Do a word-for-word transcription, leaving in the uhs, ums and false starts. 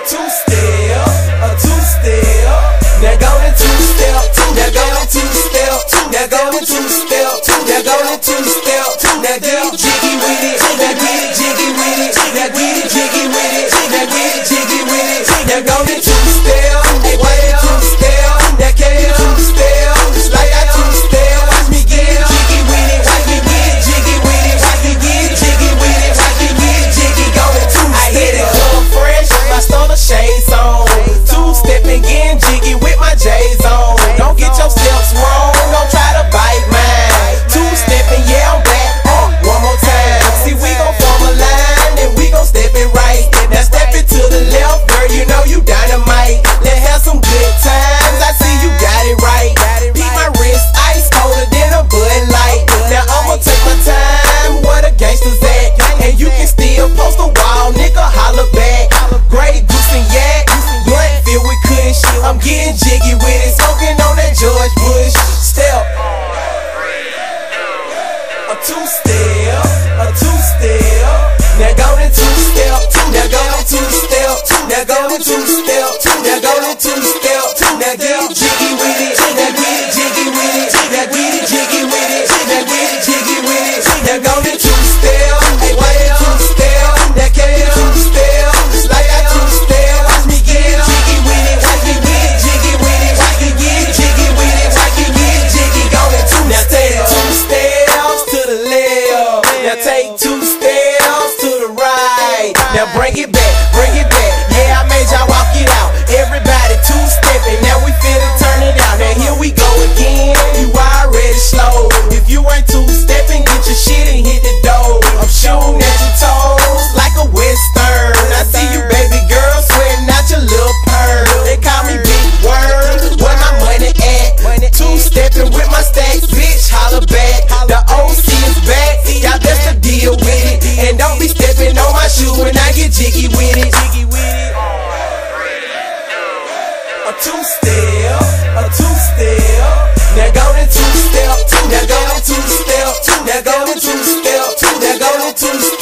two-step, a two-step. Now go to two-step, now go to two-step, now go to two-step, now go to two-step. Now get jiggy with it, now get jiggy with it, now get jiggy with it, now get jiggy with it. Now go to two-step, hey, why that two-step? Now can you two-step? Like I two-step, watch me get jiggy with it, watch me get jiggy with it, watch me get jiggy with it, watch me get jiggy. Go to two-step. I hit it club fresh, my stunner shades on. Two-stepping, getting jiggy with my J's on. Don't get your steps wrong, don't try to bite mine. Two-stepping, yeah, I'm back. Uh, one more time. See, we gon' form a line and we gon' step it right. Now step it to the left, girl, you know you dynamite. Let's have some good times, I see you got it right. Beat my wrist, ice colder than a Bud Light. Now I'ma take my time, where the gangsters at? And you can still post a wall, nigga, holla back. Grey Goose and Yak, blunt filled with kush. I'm getting jiggy with it, smoking on that George Bush. Step, a two-step, a two-step. Now go to two-step, now go to two-step, now go to two-step, now go to two-step. Now get jiggy with it, now get jiggy with it, now get jiggy with it, now get jiggy with it. Now go to two-step, hey, why that two-step? Now can you two-step? Like I two-step, watch me get jiggy with it, watch me get jiggy with it, watch me get jiggy with it, watch me get jiggy. Go to two-step. Now take two steps to the left, now take two steps to the right. Now bring it back, bring it back. Yeah, I made y'all walk it out. Everybody two-stepping, now we finna turn it out. Now here we go again. You already slow. If you ain't two-stepping, get your shit and hit the door. I'm shooting at your toes like a western. I see you, baby girl, sweating out your little purr. They call me Big Worm. Where my money at? Two-stepping with my stacks, bitch, holla back. The O C is back. Y'all best to deal with it. And don't be stepping on my shoe when I get jiggy with it. A two-step, a two-step. Now go to two-step, now go to two-step, now go to two-step, now go to two-step.